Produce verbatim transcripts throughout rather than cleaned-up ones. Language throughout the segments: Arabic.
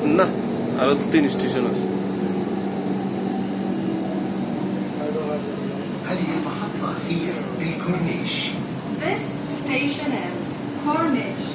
না আরো তিন স্টেশন আছে هذه المحطة هي الكورنيش. This station is Cornish.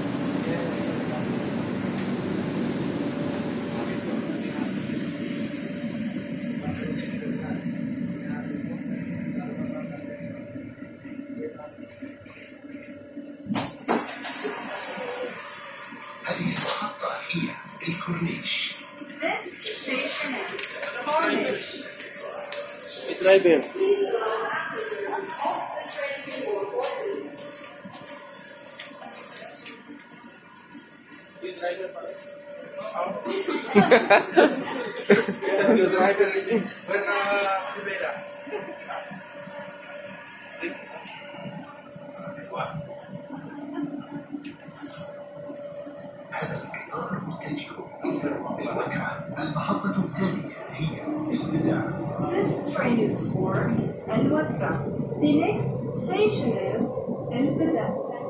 هذه المحطة هي الكورنيش. This station is Cornish. driver هذا القطار متجه إلى الوكرة. المحطة التالية هي البدع. This train is for Al-Watra. The next station is Al-Bida.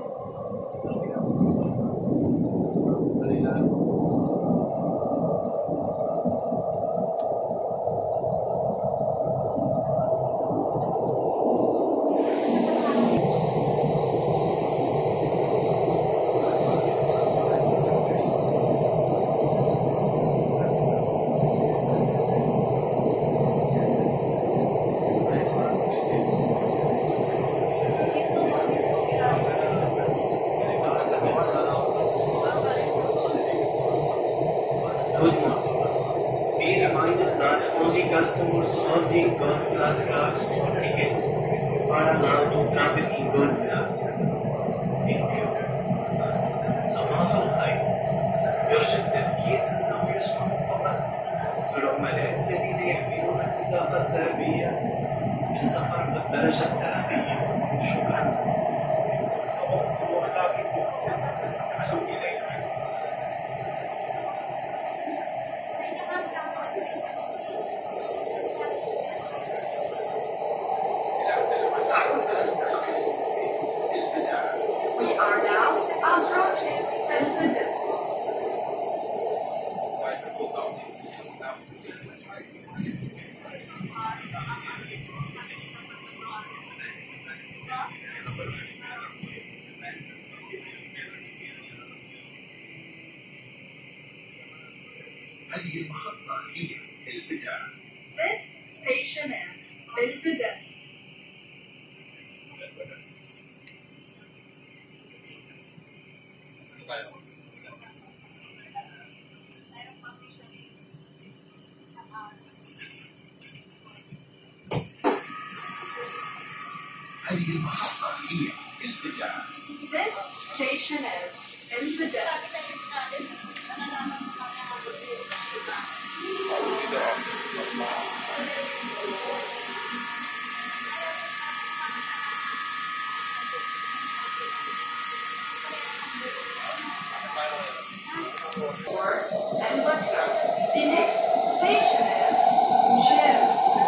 Good morning. Be reminded that only customers of the golf class cards or tickets are allowed to travel in golf class. Thank you. صباح الخير. يرجى التأكيد أنه يسمح فقط للعملاء الذين يحملون البطاقة الذهبية بالسفر في الدرجة الذهبية. شكرا. We are now approaching Al-Bida. هذه المحطة هي البدع. This station is Al-Bida. هذه المحطة هي البدع. This station is Al-Bida. For Al-Watra. The next station is Mshir.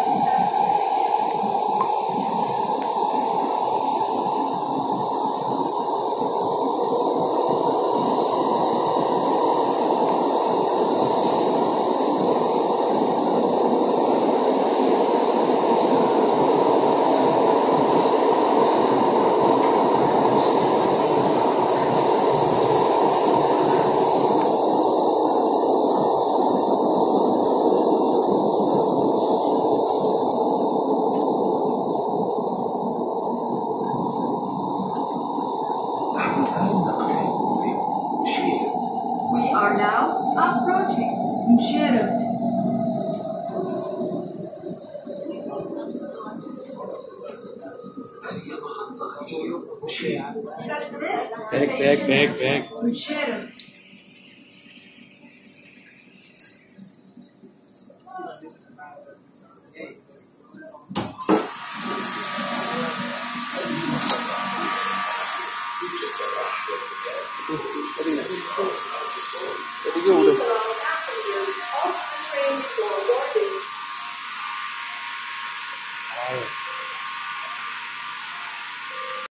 We are now approaching Mshir. هذه المحطة هي مشير. back back back back Mshir. tadi tadi udah